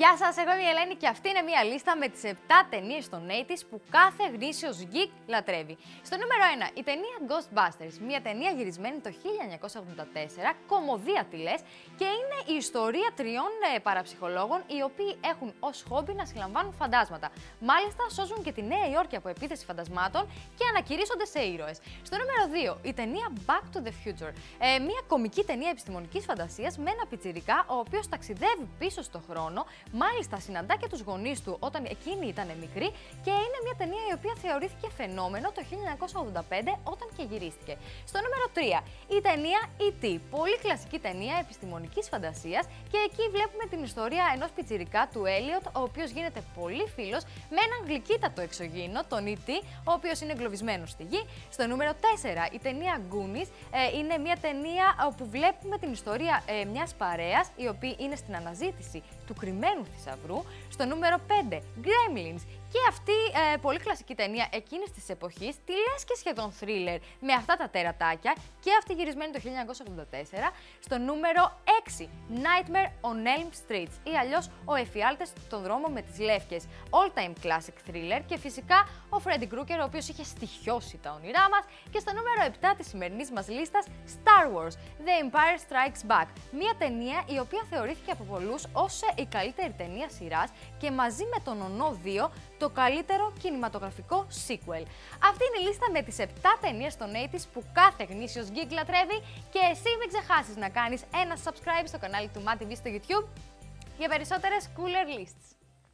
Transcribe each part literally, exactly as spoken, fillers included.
Γεια σας, εγώ είμαι η Ελένη και αυτή είναι μια λίστα με τις επτά ταινίες των ογδόντα που κάθε γνήσιος geek λατρεύει. Στο νούμερο ένα, η ταινία Ghostbusters, μια ταινία γυρισμένη το χίλια εννιακόσια ογδόντα τέσσερα, κωμωδία τη λες, και είναι η ιστορία τριών ε, παραψυχολόγων οι οποίοι έχουν ως χόμπι να συλλαμβάνουν φαντάσματα. Μάλιστα, σώζουν και τη Νέα Υόρκη από επίθεση φαντασμάτων και ανακηρύσσονται σε ήρωες. Στο νούμερο δύο, η ταινία Back to the Future, ε, μια κωμική ταινία επιστημονικής φαντασίας με ένα πιτσιρικά ο οποίος ταξιδεύει πίσω στο χρόνο. Μάλιστα, συναντά και τους γονείς του όταν εκείνοι ήταν μικροί και είναι μια ταινία η οποία θεωρήθηκε φαινόμενο το χίλια εννιακόσια ογδόντα πέντε όταν και γυρίστηκε. Στο νούμερο τρία, η ταινία ι τι, πολύ κλασική ταινία επιστημονικής φαντασίας και εκεί βλέπουμε την ιστορία ενός πιτσιρικά του Έλιοτ, ο οποίος γίνεται πολύ φίλος με έναν γλυκύτατο εξωγήινο, τον ι τι, ο οποίος είναι εγκλωβισμένος στη γη. Στο νούμερο τέσσερα, η ταινία Goonies, ε, είναι μια ταινία όπου βλέπουμε την ιστορία ε, μιας παρέας η οποία είναι στην αναζήτηση του κρυμμένου θησαυρού. Στο νούμερο πέντε, Gremlins. Και αυτή ε, πολύ κλασική ταινία εκείνης της εποχής, τη λες και σχεδόν thriller με αυτά τα τερατάκια, και αυτή γυρισμένη το χίλια εννιακόσια ογδόντα τέσσερα. Στο νούμερο έξι, Nightmare on Elm Street ή αλλιώς Ο Εφιάλτης στον δρόμο με τις λεύκες. All time classic thriller και φυσικά ο Freddy Krueger, ο οποίος είχε στοιχιώσει τα όνειρά μας. Και στο νούμερο επτά της σημερινής μας λίστας, Star Wars, The Empire Strikes Back. Μια ταινία η οποία θεωρήθηκε από πολλούς ως η καλύτερη ταινία σειράς και μαζί με τον Ονό δύο το καλύτερο κινηματογραφικό sequel. Αυτή είναι η λίστα με τις επτά ταινίες των ογδόντα που κάθε γνήσιος geek λατρεύει και εσύ μην ξεχάσεις να κάνεις ένα subscribe στο κανάλι του MATV στο YouTube για περισσότερες cooler lists.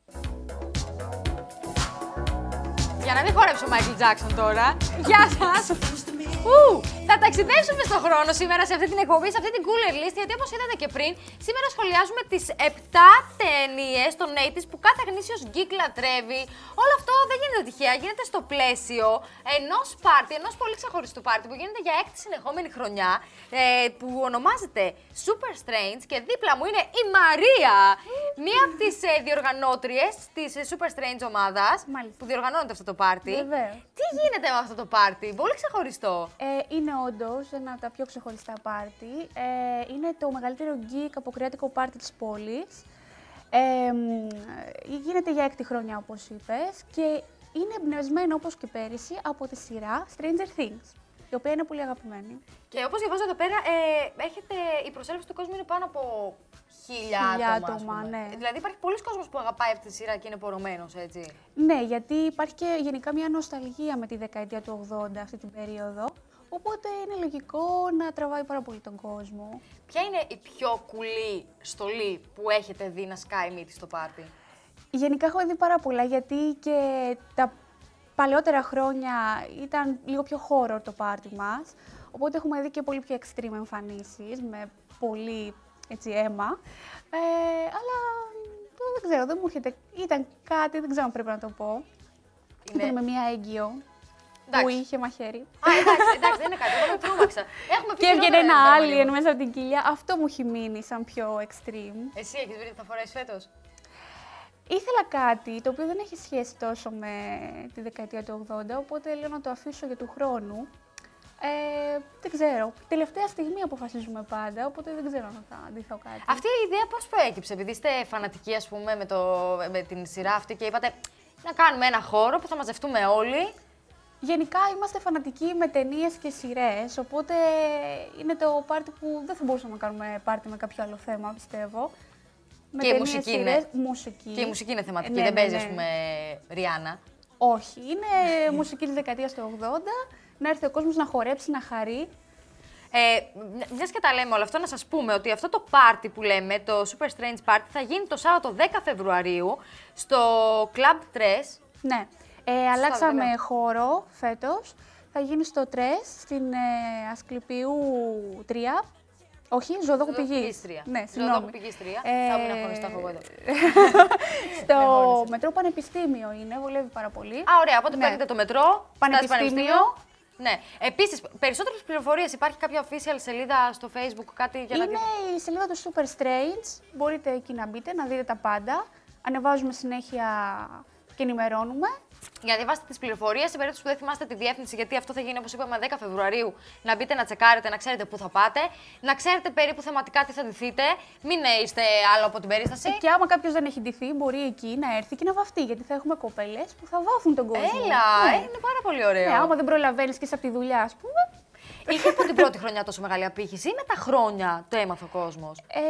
Για να μην χορέψω ο Michael Jackson τώρα. Γεια σας! Ου, θα ταξιδέψουμε στον χρόνο σήμερα σε αυτή την εκπομπή, σε αυτή την cooler list, γιατί όπως είδατε και πριν, σήμερα σχολιάζουμε τις επτά ταινίες των ογδόντα που κάθε γνήσιος geek λατρεύει. Όλο αυτό δεν γίνεται τυχαία, γίνεται στο πλαίσιο ενός πάρτι, ενός πολύ ξεχωριστού πάρτι που γίνεται για έκτη συνεχόμενη χρονιά, ε, που ονομάζεται Super Strange και δίπλα μου είναι η Μαρία, μία από τις ε, διοργανώτριες της ε, Super Strange ομάδας. Μάλιστα. Που διοργανώνεται αυτό το πάρτι. Βεβαίως. Τι γίνεται με αυτό το πάρτι, πολύ ξεχωριστό. Ε, είναι όντως ένα από τα πιο ξεχωριστά πάρτι. Ε, είναι το μεγαλύτερο geek αποκριάτικο πάρτι της πόλης. Ε, γίνεται για έκτη χρονιά, όπως είπες, και είναι εμπνευσμένο, όπως και πέρυσι, από τη σειρά Stranger Things, η οποία είναι πολύ αγαπημένη. Και όπως διαβάζω εδώ πέρα, ε, έχετε, η προσέλευση του κόσμου είναι πάνω από χίλια άτομα. άτομα ναι. Δηλαδή υπάρχει πολλοί κόσμος που αγαπάει αυτή τη σειρά και είναι πορωμένος, έτσι. Ναι, γιατί υπάρχει και γενικά μια νοσταλγία με τη δεκαετία του ογδόντα αυτή την περίοδο. Οπότε είναι λογικό να τραβάει πάρα πολύ τον κόσμο. Ποια είναι η πιο κουλή στολή που έχετε δει να σκάει μύτη στο πάρτι? Γενικά έχω δει πάρα πολλά, γιατί και τα παλαιότερα χρόνια ήταν λίγο πιο horror το πάρτι μας. Οπότε έχουμε δει και πολύ πιο extreme εμφανίσεις, με πολύ έτσι, αίμα. Ε, αλλά δεν ξέρω, δεν μου έρχεται. Ήταν κάτι, δεν ξέρω αν πρέπει να το πω. Είναι... Ήταν με μία έγκυο. Που είχε μαχαίρι. Α, εντάξει, εντάξει, δεν είναι κάτι, εγώ με τρόμαξα. Και έβγαινε ένα alien μέσα από την κοιλιά. Αυτό μου έχει μείνει σαν πιο extreme. Εσύ έχεις βρει τι θα φορέσεις φέτος? Ήθελα κάτι το οποίο δεν έχει σχέση τόσο με τη δεκαετία του ογδόντα, οπότε λέω να το αφήσω για του χρόνου. Ε, δεν ξέρω. Τελευταία στιγμή αποφασίζουμε πάντα, οπότε δεν ξέρω αν θα αντιθώ κάτι. Αυτή η ιδέα πώς προέκυψε, επειδή είστε φανατικοί, ας πούμε, με, το, με την σειρά αυτή και είπατε να κάνουμε ένα χώρο που θα μαζευτούμε όλοι? Γενικά είμαστε φανατικοί με ταινίες και σειρές, οπότε είναι το πάρτι που δεν θα μπορούσαμε να κάνουμε πάρτι με κάποιο άλλο θέμα, πιστεύω. Με και η μουσική σειρές, είναι. Μουσική. Και η μουσική είναι θεματική, ναι, δεν ναι, παίζει, ναι. ας πούμε, Ριάννα. Όχι, είναι μουσική της δεκαετίας του ογδόντα, να έρθει ο κόσμος να χορέψει, να χαρεί. Ε, μιας και τα λέμε όλα αυτό, να σας πούμε ότι αυτό το πάρτι που λέμε, το Super Strange Party, θα γίνει το Σάββατο δέκα Φεβρουαρίου στο Club τρες. Ναι. Ε, αλλάξαμε χώρο φέτος. Θα γίνει στο τρες, στην ε, Ασκληπιού τρία. Όχι, Ζωοδόχου Πηγής. Ναι, Ζωοδόχου Πηγής τρία. Ε, θα μην αγωνιστώ εγώ εδώ. Στο μετρό Πανεπιστήμιο είναι, βολεύει πάρα πολύ. Α, ωραία, οπότε ναι. Παίρνετε το μετρό, Πανεπιστήμιο. Ναι. Επίσης, περισσότερες πληροφορίες, υπάρχει κάποια official σελίδα στο Facebook, κάτι για να... Είναι η σελίδα του Super Strange, μπορείτε εκεί να μπείτε, να δείτε τα πάντα. Ανεβάζουμε συνέχεια και ενημερώνουμε. για να διαβάσετε τις πληροφορίες. Σε περίπτωση που δεν θυμάστε τη διεύθυνση, γιατί αυτό θα γίνει όπως είπαμε δέκα Φεβρουαρίου, να μπείτε να τσεκάρετε, να ξέρετε πού θα πάτε, να ξέρετε περίπου θεματικά τι θα ντυθείτε. Μην είστε άλλο από την περίσταση. Ε, και άμα κάποιος δεν έχει ντυθεί, μπορεί εκεί να έρθει και να βαφτεί. Γιατί θα έχουμε κοπέλες που θα βάφουν τον κόσμο. Έλα, ναι. είναι πάρα πολύ ωραίο. Ναι, άμα δεν προλαβαίνεις και είσαι από τη δουλειά, ας πούμε. Είχε από την πρώτη χρονιά τόσο μεγάλη απήχηση ή με τα χρόνια το έμαθε ο κόσμος? Ε,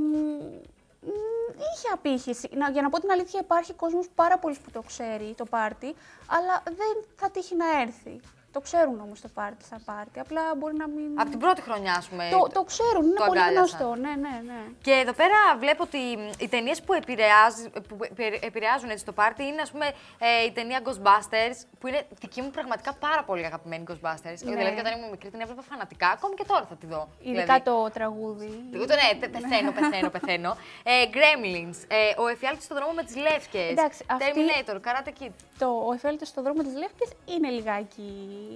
είχε απήχηση. Να, για να πω την αλήθεια, υπάρχει κόσμος πάρα πολλοί που το ξέρει το πάρτι, αλλά δεν θα τύχει να έρθει. Το ξέρουν όμως το πάρτι στα πάρτι, απλά μπορεί να μην... Από την πρώτη χρονιά, ας πούμε. Το, το ξέρουν, είναι το πολύ αγκάλιασαν. γνωστό. Ναι, ναι, ναι. Και εδώ πέρα βλέπω ότι οι ταινίες που, που επηρεάζουν έτσι το πάρτι είναι, ας πούμε, ε, η ταινία Ghostbusters, που είναι δική μου πραγματικά πάρα πολύ αγαπημένη Ghostbusters. Ναι. Δηλαδή, όταν ήμουν μικρή την έβλεπα φανατικά, ακόμη και τώρα θα τη δω. Ειδικά δηλαδή, το τραγούδι. Το, ναι, πεθαίνω, πεθαίνω, πεθαίνω. ε, Gremlins, ε, ο Εφιάλτης στον δρόμο με τις Λεύκες. Εντάξει, Terminator, αυτή... Karate Kid. Το ο Εφιάλτης στον δρόμο με τις Λεύκες είναι λιγάκι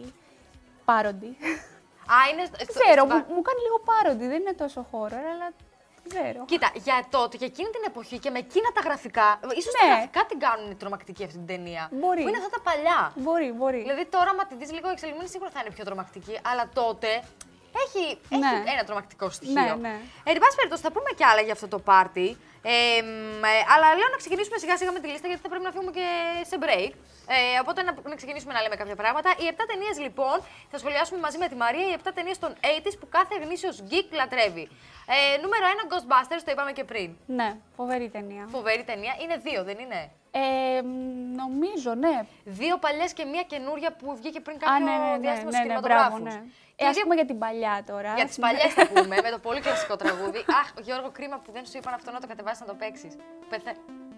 πάροντι. Α, είναι. Ξέρω, μου, μου κάνει λίγο πάροντι, δεν είναι τόσο horror, αλλά ξέρω. Κοίτα, για τότε, για εκείνη την εποχή και με εκείνα τα γραφικά. Ίσως ναι. τα γραφικά την κάνουν τρομακτική αυτή την ταινία. Μπορεί. Που είναι αυτά τα παλιά. Μπορεί, μπορεί. Δηλαδή τώρα, άμα τη δει λίγο εξελιγμένη, σίγουρα θα είναι πιο τρομακτική. Αλλά τότε έχει, ναι. έχει ένα τρομακτικό στοιχείο. Ναι, ναι. Ε, εν πάση περιπτώσει, θα πούμε κι άλλα για αυτό το πάρτι. Ε, ε, αλλά λέω να ξεκινήσουμε σιγά σιγά με τη λίστα, γιατί θα πρέπει να φύγουμε και σε break. Ε, οπότε να, να ξεκινήσουμε να λέμε κάποια πράγματα. Οι επτά ταινίες λοιπόν θα σχολιάσουμε μαζί με τη Μαρία. Οι επτά ταινίες των ογδόντα που κάθε γνήσιος geek λατρεύει. Ε, νούμερο ένα, Ghostbusters, το είπαμε και πριν. Ναι, φοβερή ταινία. Φοβερή ταινία. Είναι δύο, δεν είναι? Ε, νομίζω, ναι. Δύο παλιές και μία καινούρια που βγήκε πριν κάποιο Α, ναι, ναι, ναι, διάστημα ναι, στους ναι, κινηματογράφους. ναι, ναι. Ε, ας πούμε για την παλιά τώρα. Για τις παλιές θα πούμε, με το πολύ κλασικό τραγούδι. Αχ, Γιώργο, κρίμα που δεν σου είπαν αυτό να το κατεβάσεις να το παίξεις. Πεθε...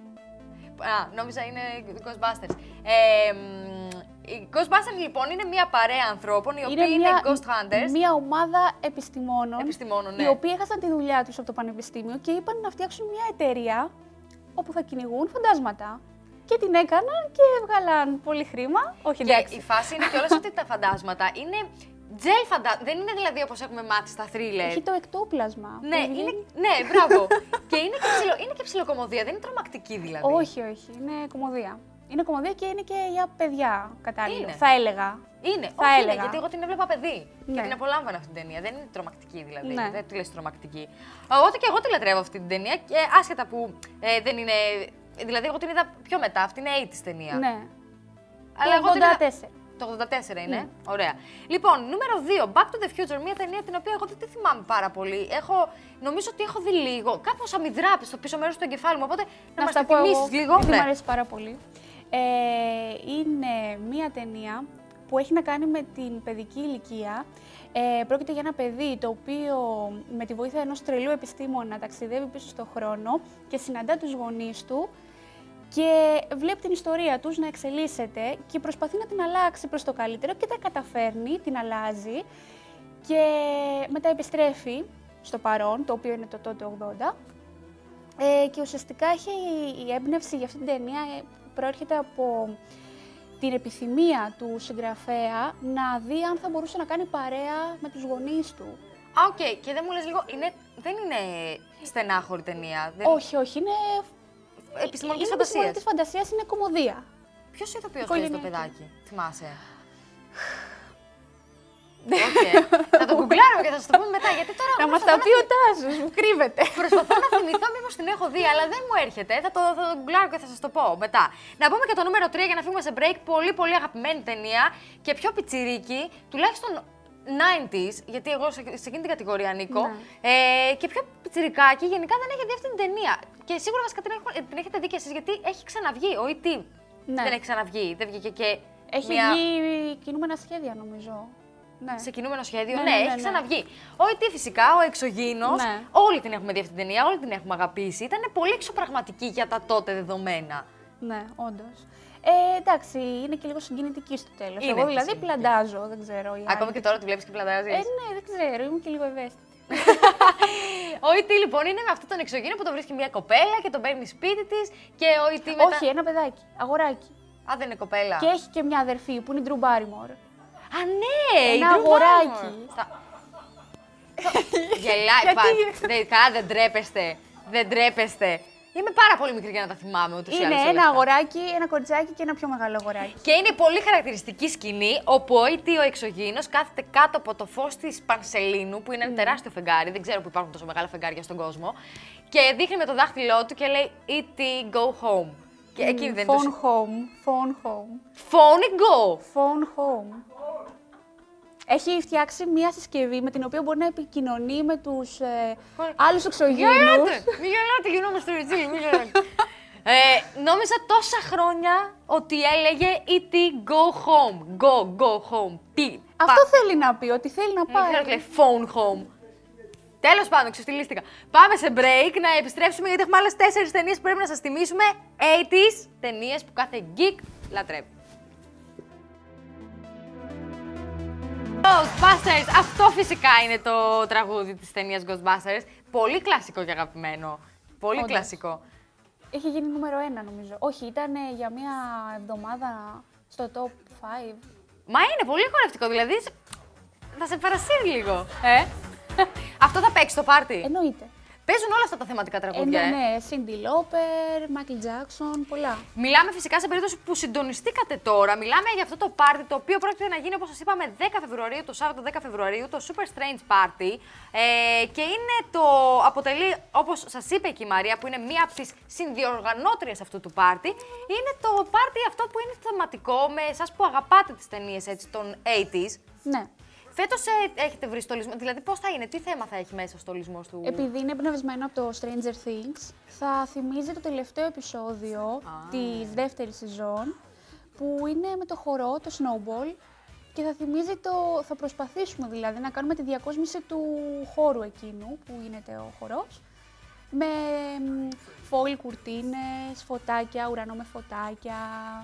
Α, νόμιζα είναι Ghostbusters. Ε, οι Ghostbusters λοιπόν είναι μια παρέα ανθρώπων οι οποίοι είναι, είναι Ghost Hunters. Μια ομάδα επιστημόνων, επιστημόνων ναι. οι οποίοι έχασαν τη δουλειά τους από το πανεπιστήμιο και είπαν να φτιάξουν μια εταιρεία όπου θα κυνηγούν φαντάσματα. Και την έκαναν και έβγαλαν πολύ χρήμα. Όχι, και εντάξει. η φάση είναι κιόλας ότι τα φαντάσματα είναι τζελ φαντάσματα. Δεν είναι δηλαδή όπως έχουμε μάθει στα θρίλερ. Έχει το εκτόπλασμα. Ναι, είναι, ναι, μπράβο. Και είναι και, ψιλο, είναι και ψιλοκομμωδία, δεν είναι τρομακτική δηλαδή. Όχι, όχι, είναι κομμωδία. Είναι κομμωδία και είναι και για παιδιά κατάλληλο. Είναι. Θα έλεγα. Είναι, θα όχι έλεγα. Είναι, γιατί εγώ την έβλεπα παιδί. Ναι. Και την απολάμβανα αυτή την ταινία. Δεν είναι τρομακτική δηλαδή. Ναι. Δεν τη λες τρομακτική. Οπότε και εγώ τη λατρεύω αυτή την ταινία. Και άσχετα που ε, δεν είναι. Δηλαδή, εγώ την είδα πιο μετά. Αυτή είναι ογδόντα ταινία. Ναι. Αλλά το ογδόντα τέσσερα. Το ογδόντα τέσσερα είναι. Mm. Ωραία. Λοιπόν, νούμερο δύο. Back to the Future. Μια ταινία την οποία εγώ δεν τη θυμάμαι πάρα πολύ. Έχω, νομίζω ότι έχω δει λίγο. Κάπως αμυδράπη στο πίσω μέρος του εγκεφάλου μου. Οπότε να, να μας τα θυμίσεις λίγο. Ναι. Μου αρέσει πάρα πολύ. Ε, είναι μια ταινία που έχει να κάνει με την παιδική ηλικία. Ε, πρόκειται για ένα παιδί το οποίο με τη βοήθεια ενός τρελού επιστήμονα ταξιδεύει πίσω στον χρόνο και συναντά τους γονείς του και βλέπει την ιστορία τους να εξελίσσεται και προσπαθεί να την αλλάξει προς το καλύτερο και τα καταφέρνει, την αλλάζει και μετά επιστρέφει στο παρόν, το οποίο είναι το τότε ογδόντα. Ε, και ουσιαστικά έχει η έμπνευση για αυτή την ταινία προέρχεται από την επιθυμία του συγγραφέα να δει αν θα μπορούσε να κάνει παρέα με τους γονείς του. Α, οκ. Okay. Και δεν μου λες λίγο, είναι, δεν είναι στενάχωρη ταινία. Δεν... Όχι, όχι. Είναι επιστημονικής είναι φαντασίας. Επιστημονικής φαντασίας, είναι κομμωδία. Ποιος ηθοποιός παίζει το παιδάκι, θυμάσαι? Okay. Θα το γκουγκλάρουμε και θα σας το πούμε μετά, γιατί τώρα... Να μας τα πει ο Τάσος, μου κρύβεται. Προσπαθώ να θυμηθώ μήπως την έχω δει, αλλά δεν μου έρχεται. Θα το, θα το γκουγκλάρω και θα σας το πω μετά. Να πούμε και το νούμερο τρία για να φύγουμε σε break. Πολύ πολύ αγαπημένη ταινία και πιο πιτσιρίκι, τουλάχιστον ενενήντα, γιατί εγώ σε, σε εκείνη την κατηγορία ανήκω. Ναι. Ε, και πιο πιτσιρικάκι, γενικά δεν έχει δει αυτή την ταινία. Και σίγουρα βασικά την, την έχετε δει κι εσείς, γιατί έχει ξαναβγεί. Ο ι τι ναι. δεν έχει ξαναβγεί, δεν βγήκε και. Έχει μια... βγει κινούμενα σχέδια, νομίζω. Ναι. Σε κινούμενο σχέδιο, ναι, ναι, ναι, ναι, έχει ναι. ξαναβγεί. Ο ι τι φυσικά, ο εξωγήινος, ναι. Όλοι την έχουμε δει αυτή την ταινία, όλοι την έχουμε αγαπήσει. Ήταν πολύ εξωπραγματική για τα τότε δεδομένα. Ναι, όντως. Ε, εντάξει, είναι και λίγο συγκινητική στο τέλος. Εγώ δηλαδή πλαντάζω, δεν ξέρω. Ακόμα και τώρα τη βλέπεις και πλαντάζεις. Ε, ναι, δεν ξέρω, είμαι και λίγο ευαίσθητη. Ο ι τι λοιπόν είναι με αυτόν τον εξωγήινο που τον βρίσκει μια κοπέλα και τον παίρνει σπίτι της. Και ο ι τι μετά... Όχι, ένα παιδάκι, αγοράκι. Α, δεν είναι κοπέλα. Και έχει και μια αδερφή που είναι η Drew Barrymore. Α, ναι! Ένα αγοράκι. Στα... Γελάει, πάλι. Καλά, δεν τρέπεστε. Δεν τρέπεστε. Είμαι πάρα πολύ μικρή για να τα θυμάμαι ούτως ή άλλως. Είναι ένα αγοράκι, ένα κοριτσάκι και ένα πιο μεγάλο αγοράκι. Και είναι πολύ χαρακτηριστική σκηνή όπου ο Ι Τι ο εξωγήινος κάθεται κάτω από το φως της Πανσελίνου, που είναι ένα τεράστιο φεγγάρι, δεν ξέρω που υπάρχουν τόσο μεγάλα φεγγάρια στον κόσμο, και δείχνει με το δάχτυλό του και λέει Ι Τι go home. Και εκείνη δεν Phone home, phone home. Phone go! Phone home. Έχει φτιάξει μία συσκευή με την οποία μπορεί να επικοινωνεί με τους ε, άλλους εξωγήινους. Μη γελάτε, γινόμαστε ρετσίλοι, μη γελάτε. Ε, νόμιζα τόσα χρόνια ότι έλεγε Ι Τι go home. Go, go home. Τι. Αυτό θέλει να πει, ότι θέλει να πάει. Δεν ξέρω τι λέει phone home. Τέλος πάντων, ξεφτυλίστηκα. Πάμε σε break να επιστρέψουμε γιατί έχουμε άλλες τέσσερις ταινίες που πρέπει να σας θυμίσουμε. ογδόντα ταινίες που κάθε geek λατρεύει. Ghostbusters! Αυτό φυσικά είναι το τραγούδι της ταινίας Ghostbusters. Πολύ κλασικό και αγαπημένο. Πολύ Όντως. κλασικό. Έχει γίνει νούμερο ένα νομίζω. Όχι, ήταν για μία εβδομάδα στο top πέντε. Μα είναι πολύ χορευτικό, δηλαδή θα σε παρασύρει λίγο. Ε? Αυτό θα παίξει στο πάρτι. Εννοείται. Παίζουν όλα αυτά τα θεματικά τραγούδια. Ε, ε. ναι, ναι, Cindy Lauper, Michael Jackson, πολλά. Μιλάμε φυσικά σε περίπτωση που συντονιστήκατε τώρα. Μιλάμε για αυτό το πάρτι το οποίο πρόκειται να γίνει, όπως σας είπαμε, δέκα Φεβρουαρίου, το Σάββατο δέκα Φεβρουαρίου, το Super Strange Party. Ε, και είναι το, αποτελεί, όπως σας είπε και η Μαρία, που είναι μία από τις συνδιοργανώτριες αυτού του πάρτι, είναι το πάρτι αυτό που είναι θεματικό με εσάς που αγαπάτε τις ταινίες έτσι, των ογδόντα. Ναι. Φέτος ε, έχετε βρει στολισμό, δηλαδή πώς θα είναι, τι θέμα θα έχει μέσα ο στολισμός του. Επειδή είναι εμπνευσμένο από το Stranger Things, θα θυμίζει το τελευταίο επεισόδιο Ah. της δεύτερης σεζόν, που είναι με το χορό, το Snowball, και θα θυμίζει το, θα προσπαθήσουμε δηλαδή να κάνουμε τη διακόσμηση του χώρου εκείνου, που είναι ο χορός, με foil κουρτίνες, φωτάκια, ουρανό με φωτάκια,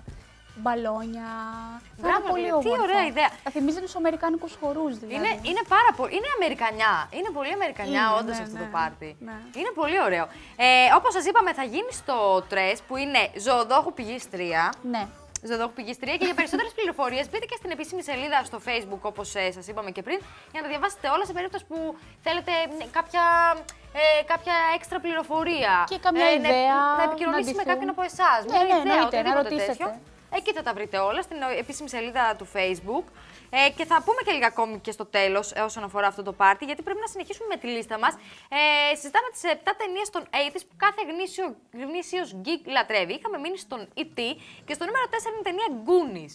μπαλόνια. Θα είναι πολύ όμορφο. Τι ωραία ιδέα. Θα θυμίζει τους αμερικάνικους χορούς δηλαδή. Είναι, είναι πάρα πολύ. Είναι Αμερικανιά. Είναι πολύ Αμερικανιά, Είναι, όντως ναι, αυτό ναι, το πάρτι. ναι. Είναι πολύ ωραίο. Ε, όπως σας είπαμε, θα γίνει στο Τρες που είναι Ζωοδόχου Πηγής τρία. Ναι. Ζωοδόχου Πηγής τρία και για περισσότερες πληροφορίες μπείτε και στην επίσημη σελίδα στο Facebook, όπως ε, σας είπαμε και πριν, για να τα διαβάσετε όλα σε περίπτωση που θέλετε κάποια, ε, κάποια έξτρα πληροφορία. Και καμιά ε, ιδέα. Να, να επικοινωνήσει με κάποιον από εσάς. Ναι, ναι, εννοείται, να ρωτήσετε. Εκεί θα τα βρείτε όλα στην επίσημη σελίδα του Facebook. Ε, και θα πούμε και λίγα ακόμη και στο τέλος ε, όσον αφορά αυτό το πάρτι, γιατί πρέπει να συνεχίσουμε με τη λίστα μας. Ε, συζητάμε τις επτά ταινίες των ογδόντα που κάθε γνήσιο, γνήσιος geek λατρεύει. Είχαμε μείνει στον Ι Τι και στο νούμερο τέσσερα είναι η ταινία Goonies.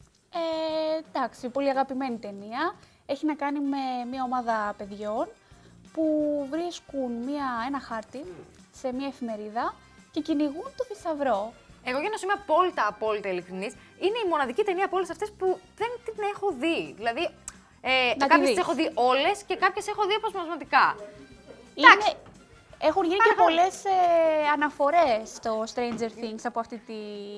Ε, εντάξει, πολύ αγαπημένη ταινία. Έχει να κάνει με μια ομάδα παιδιών που βρίσκουν μια, ένα χάρτη σε μια εφημερίδα και κυνηγούν το θησαυρό. Εγώ για να σου είμαι απόλυτα, απόλυτα ειλικρινής, είναι η μοναδική ταινία από όλες αυτές που δεν την έχω δει. Δηλαδή, ε, κάποιες τις έχω δει όλες και κάποιες έχω δει αποσπασματικά. Είναι... Έχουν γίνει και πολλές ε, αναφορές στο Stranger Things από αυτή τη,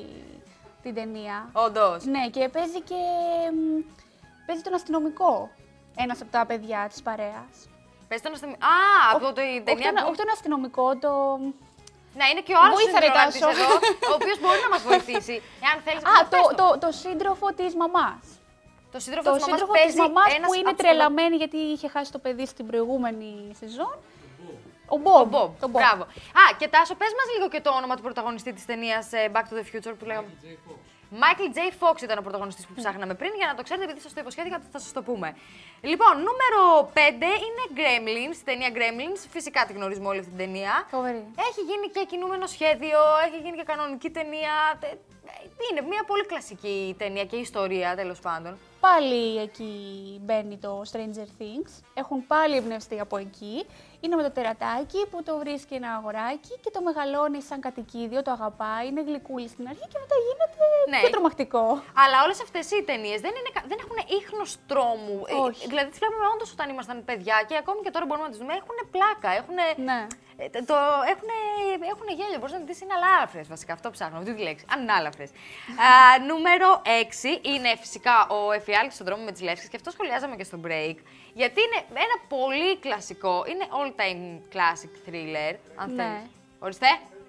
την ταινία. Όντως. Ναι, και παίζει και μ, παίζει τον αστυνομικό, ένας από τα παιδιά της παρέας. Παίζει τον αστυνομικό. Α, από το η ταινία. Όχι τον, όχι τον αστυνομικό, το... Ναι, είναι και ο άλλος συνδρομητής εδώ, ο οποίος μπορεί να μας βοηθήσει. Εάν θέλεις, Α, το, το, το, το σύντροφο της μαμάς. Το σύντροφο, το της, σύντροφο μαμάς της μαμάς που είναι από τρελαμένη γιατί είχε χάσει το παιδί στην προηγούμενη σεζόν. Ο Μπομπ. Ο Μπομπ. Το Μπράβο. Α, και Τάσο, πες μας λίγο και το όνομα του πρωταγωνιστή της ταινίας Back to the Future που λέγαμε. Michael J. Fox ήταν ο πρωταγωνιστής που ψάχναμε πριν, για να το ξέρετε, επειδή σας το υποσχέθηκα, θα σας το πούμε. Λοιπόν, νούμερο πέντε είναι Gremlins, η ταινία Gremlins. Φυσικά τη γνωρίζουμε όλη αυτή την ταινία. Φοβερή. Έχει γίνει και κινούμενο σχέδιο, έχει γίνει και κανονική ταινία. Είναι μια πολύ κλασική ταινία και ιστορία, τέλος πάντων. Πάλι εκεί μπαίνει το Stranger Things. Έχουν πάλι εμπνευστεί από εκεί. Είναι με το τερατάκι που το βρίσκει ένα αγοράκι και το μεγαλώνει σαν κατοικίδιο, το αγαπάει, είναι γλυκούλη στην αρχή και μετά γίνεται Ναι. πιο τρομακτικό. Αλλά όλες αυτές οι ταινίες δεν, είναι, δεν έχουν ίχνος τρόμου. Όχι. Ε, δηλαδή τις βλέπουμε όντως όταν ήμασταν παιδιά και ακόμη και τώρα μπορούμε να τις δούμε. Έχουν πλάκα, έχουν. Ναι. Ε, το, έχουνε, έχουνε γέλιο, μπορείς να δεις, είναι αλάλαφρες βασικά, αυτό ψάχνω, αυτή τη λέξη, ανάλαφρες. Α, νούμερο έξι είναι φυσικά ο Εφιάλτης στον δρόμο με τις Λεύσκες και αυτό σχολιάζαμε και στο break, γιατί είναι ένα πολύ κλασικό, είναι all-time classic thriller, αν Ναι. θέλεις. Ορίστε.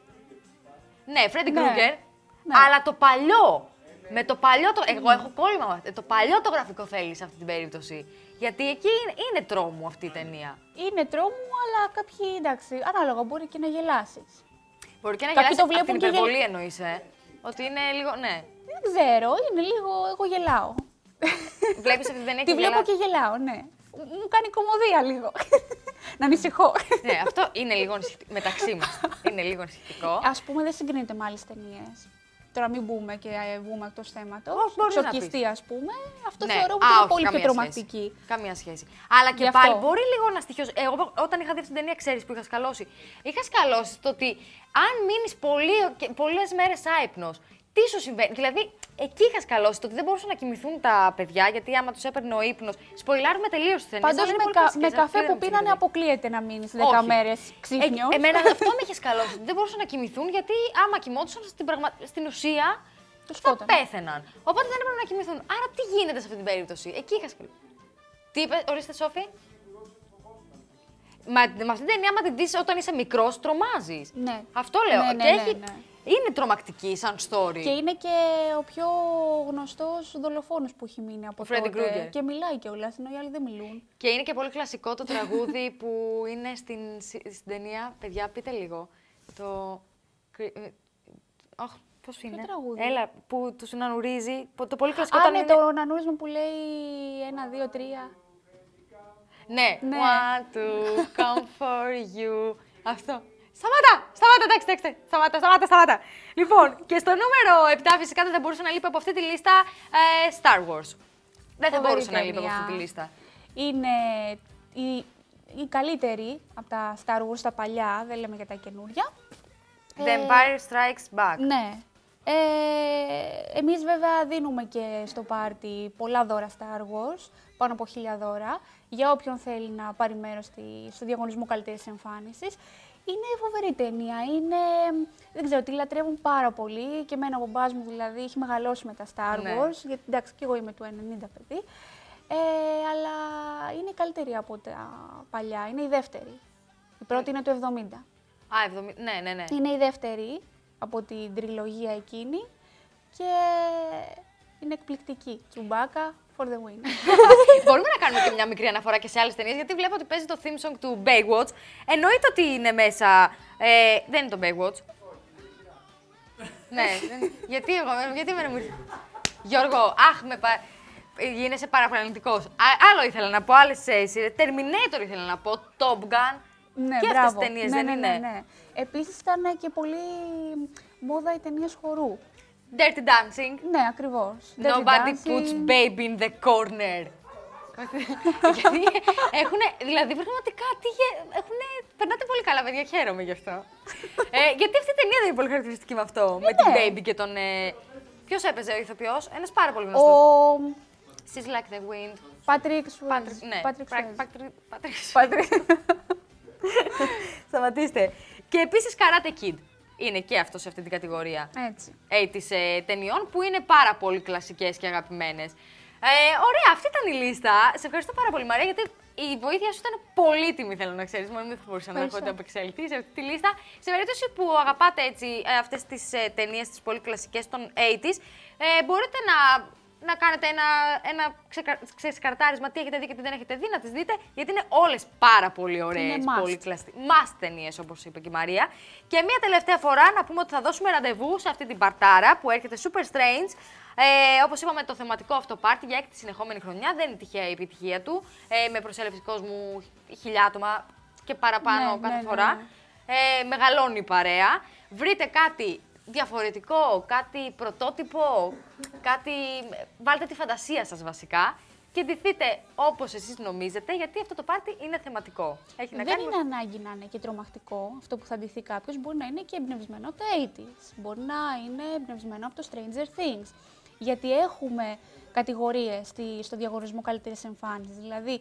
Ναι, Φρέντι Ναι. Κρούγκερ, Ναι. αλλά το παλιό, με το παλιό, το, εγώ έχω κόλλημα με αυτό, το παλιό το γραφικό θέλει σε αυτή την περίπτωση, γιατί εκεί είναι, είναι τρόμου αυτή η ταινία. Είναι τρόμο, αλλά κάποιοι εντάξει, ανάλογα μπορεί και να γελάσεις. Μπορεί και να Κάποιοι γελάσει το βλέπουν από την και υπερβολή γελ... εννοείς, ε. Ότι είναι λίγο, ναι. Δεν ξέρω, είναι λίγο, εγώ γελάω. Βλέπεις αυτή την ταινία και Τη βλέπω γελάς. και γελάω, ναι. Μου κάνει κωμωδία λίγο. Να ανησυχώ. Ναι, αυτό είναι λίγο ανησυχητικό. Μεταξύ μας. Είναι λίγο ανησυχητικό. Ας πούμε, δεν συγκρίνεται με άλλες ταινίες. Τώρα μην μπούμε και ε, βγούμε εκτός θέματος. Όχι, μπορείς να πεις. Ξορκιστή, ας πούμε. Αυτό Ναι. θεωρώ ότι Α, είναι όχι, πολύ πιο καμία τρομακτική. σχέση. Καμία σχέση. Αλλά και Γι' πάλι αυτό. μπορεί λίγο να στοιχειώσει. Εγώ όταν είχα δει αυτή την ταινία, ξέρεις που είχα σκαλώσει. Είχα σκαλώσει το ότι αν μείνεις πολλές μέρες άυπνος, τι σου συμβαίνει. Δηλαδή, εκεί είχα σκαλώσει το ότι δεν μπορούσαν να κοιμηθούν τα παιδιά, γιατί άμα τους έπαιρνε ο ύπνος. Σποϊλάρουμε τελείως τις ταινίες. Πάντως με, κα... με καφέ που πίνανε αποκλείεται να μείνεις δέκα μέρες ξύπνιος. Ε, εμένα αυτό με είχε σκαλώσει. Δεν μπορούσαν να κοιμηθούν γιατί άμα κοιμόντουσαν στην, πραγμα... στην ουσία τους θα πέθαιναν. Οπότε δεν έπρεπε να κοιμηθούν. Άρα τι γίνεται σε αυτή την περίπτωση. Εκεί είχα σκαλώσει. Τι είπε, ορίστε Σόφη. Μα, με αυτή την ταινία, άμα την δεις όταν είσαι μικρός, τρομάζεις. Ναι. Αυτό λέω. Ναι, ναι, και ναι, έχει... ναι. Είναι τρομακτική σαν story. Και είναι και ο πιο γνωστός δολοφόνος που έχει μείνει από Freddy τότε. Krueger. Και μιλάει κιόλας, ενώ οι άλλοι δεν μιλούν. Και είναι και πολύ κλασικό το τραγούδι που είναι στην, στην ταινία. Παιδιά, πείτε λίγο. Το. Αχ, πώς είναι. τραγούδι? Έλα, που του συνανουρίζει. Το πολύ κλασικό Α, όταν ναι, είναι... το νανούρισμα που λέει ένα, δύο, τρία. Ναι. Ναι. Want to come for you. Αυτό. Σταμάτα! Σταμάτα, εντάξει, εντάξει. Σταμάτα, σταμάτα, σταμάτα. Λοιπόν, και στο νούμερο επτά φυσικά δεν θα μπορούσε να λείπει από αυτή τη λίστα ε, Star Wars. Δεν θα Φοβερή μπορούσε να λείπει από ταινία. αυτή τη λίστα. Είναι η, η καλύτερη από τα Star Wars, τα παλιά, δεν λέμε για τα καινούρια. The Ε, Empire Strikes Back. Ναι. Ε, εμείς βέβαια δίνουμε και στο πάρτι πολλά δώρα Star Wars, πάνω από χίλια δώρα, για όποιον θέλει να πάρει μέρος στη, στο διαγωνισμό καλύτερης εμφάνισης. Είναι φοβερή ταινία, είναι, δεν ξέρω, τη λατρεύουν πάρα πολύ και εμένα ο μπαμπάς μου δηλαδή έχει μεγαλώσει με τα Star Wars, Ναι. γιατί εντάξει και εγώ είμαι του ενενήντα παιδί, ε, αλλά είναι η καλύτερη από τα παλιά, είναι η δεύτερη. Η πρώτη είναι του εβδομήντα. Α, εβδομήντα. Ναι, ναι, ναι. Είναι η δεύτερη από την τριλογία εκείνη και είναι εκπληκτική. Τσουμπάκα for the win. Μπορούμε να κάνουμε και μια μικρή αναφορά και σε άλλες ταινίες, γιατί βλέπω ότι παίζει το theme song του Baywatch. Εννοείται ότι είναι μέσα. Ε, δεν είναι το Baywatch. Ναι, δεν... γιατί εγώ, γιατί εμένα μου ήρθε. Γιώργο, αχ, με πα... γίνεσαι παραπλανητικός. Άλλο ήθελα να πω, άλλες σειρές. Terminator ήθελα να πω, Top Gun. Ναι, και αυτές τις ταινίες ναι, δεν ναι, είναι. Ναι, ναι. Επίσης ήταν και πολύ μόδα οι ταινίες χορού. Dirty Dancing. Ναι, ακριβώς. Dirty Nobody Dancing. puts baby in the corner. Γιατί έχουν, δηλαδή πραγματικά τι γε- έχουνε, περνάτε πολύ καλά, παιδιά, χαίρομαι γι' αυτό. ε, γιατί αυτή η ταινία δεν είναι πολύ χαρακτηριστική με αυτό, με την baby και τον... Ε... Ποιος έπαιζε ο ηθοποιός, ένας πάρα πολύ γνωστός. Ο She's like the wind. Patrick Patrick, Swayze. ναι. Patrick Πρα- Swayze. Patrick- Patrick- Patrick. Σταματήστε. Και επίσης Karate Kid είναι και αυτό σε αυτή την κατηγορία. Έτσι. ογδόντα ε, ταινιών που είναι πάρα πολύ κλασικές και αγαπημένες. Ε, ωραία, αυτή ήταν η λίστα. Σε ευχαριστώ πάρα πολύ, Μαρία, γιατί η βοήθεια σου ήταν πολύτιμη, θέλω να ξέρεις. Μόνο δεν θα μπορούσα να έχω Ευχαριστώ. ανταπεξέλθει σε αυτή τη λίστα. Σε περίπτωση που αγαπάτε έτσι, ε, αυτές τις ε, ταινίες, τις πολύ κλασικές των ογδόντα, ε, μπορείτε να, να κάνετε ένα, ένα ξεκα, ξεσκαρτάρισμα τι έχετε δει και τι δεν έχετε δει, να τις δείτε, γιατί είναι όλες πάρα πολύ ωραίες, Είναι must. πολύ κλασικές. Must ταινίες, όπως είπε και η Μαρία. Και μία τελευταία φορά να πούμε ότι θα δώσουμε ραντεβού σε αυτή την παρτάρα που έρχεται Super Strange. Ε, όπως είπαμε, το θεματικό αυτό πάρτι για έκτη συνεχόμενη χρονιά δεν είναι τυχαία η επιτυχία του. Ε, με προσέλευση κόσμου χιλιά άτομα και παραπάνω Ναι, κάθε ναι, ναι, φορά. ναι. Ε, μεγαλώνει η παρέα. Βρείτε κάτι διαφορετικό, κάτι πρωτότυπο, κάτι... Βάλτε τη φαντασία σας βασικά και ντυθείτε όπως εσείς νομίζετε, γιατί αυτό το πάρτι είναι θεματικό. Έχει να Δεν κάνει είναι ανάγκη να είναι και τρομακτικό αυτό που θα ντυθεί κάποιος. Μπορεί να είναι και εμπνευσμένο από τα ογδόντα. Μπορεί να είναι εμπνευσμένο από το Stranger Things. Γιατί έχουμε κατηγορίες στη, στο διαγωνισμό καλύτερης εμφάνισης. Δηλαδή,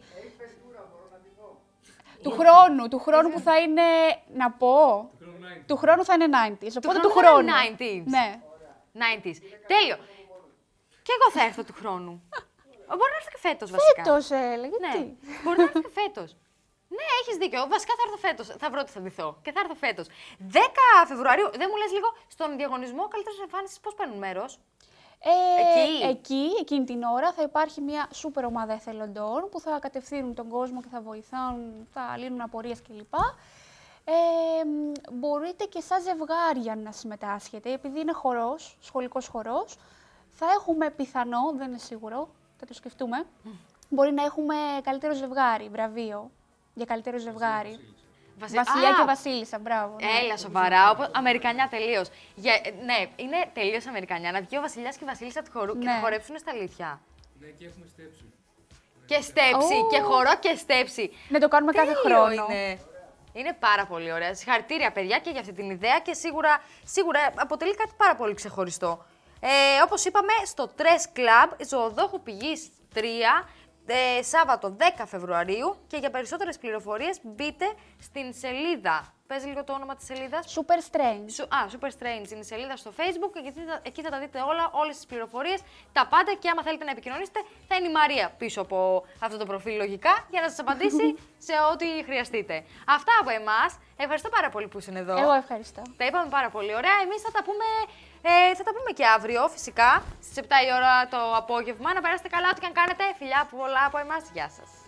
του χρόνου, του χρόνου που θα είναι, να πω, του χρόνου θα είναι ενενήντα. Οπότε του χρόνου θα χρόνου. είναι ενενήντα. Ναι. ενενήντα. Τέλειο. Και εγώ θα έρθω του χρόνου. Μπορεί να έρθω και φέτος βασικά. Φέτος, έλεγε. Ναι, Τι. μπορεί να έρθω και φέτος. Ναι, έχεις δίκιο. Βασικά θα έρθω φέτος. Θα βρω τι θα ντυθώ και θα έρθω φέτος. δέκα Φεβρουαρίου, δεν μου λες λίγο, στον διαγωνισμό καλύτερης εμφάνισης πώς παίρνουν μέρος. Ε, Εκεί. εκεί, εκείνη την ώρα, θα υπάρχει μια σούπερ ομάδα εθελοντών που θα κατευθύνουν τον κόσμο και θα βοηθάνε, θα λύνουν απορίες κλπ. Ε, μπορείτε και σαν ζευγάρια να συμμετάσχετε, επειδή είναι χορός, σχολικός χορός. Θα έχουμε πιθανό, δεν είναι σίγουρο, θα το σκεφτούμε, mm. μπορεί να έχουμε καλύτερο ζευγάρι, βραβείο για καλύτερο ζευγάρι. Βασι... Βασιλιά Α, και Βασίλισσα, μπράβο. Ναι. Έλα, σοβαρά. Όπως... Αμερικανιά τελείως. Για... Ναι, είναι τελείως Αμερικανιά. Να βγει ο Βασιλιάς και η Βασίλισσα του χορού ναι. και να χορέψουν στα αλήθεια. Ναι, και έχουμε στέψει. Και στέψη, oh. και χορό και στέψη. Να το κάνουμε Τέλειο κάθε χρόνο. Είναι. είναι πάρα πολύ ωραία. Συγχαρητήρια, παιδιά, και για αυτή την ιδέα και σίγουρα, σίγουρα αποτελεί κάτι πάρα πολύ ξεχωριστό. Ε, όπως είπαμε, στο Tres Club, Ζωοδόχου Πηγής τρία, Ε, Σάββατο δέκα Φεβρουαρίου, και για περισσότερες πληροφορίες μπείτε στην σελίδα. Πες λίγο το όνομα της σελίδας. Super Strange. Σου, α, Super Strange είναι η σελίδα στο Facebook και εκεί θα, εκεί θα τα δείτε όλα, όλες τις πληροφορίες, τα πάντα, και άμα θέλετε να επικοινωνήσετε θα είναι η Μαρία πίσω από αυτό το προφίλ λογικά για να σας απαντήσει σε ό,τι χρειαστείτε. Αυτά από εμάς. Ευχαριστώ πάρα πολύ που ήσουν εδώ. Εγώ ευχαριστώ. Τα είπαμε πάρα πολύ ωραία. Εμείς θα τα πούμε... Ε, θα τα πούμε και αύριο, φυσικά, στις επτά η ώρα το απόγευμα. Να περάσετε καλά ό,τι και αν κάνετε. Φιλιά πολλά από εμάς. Γεια σας.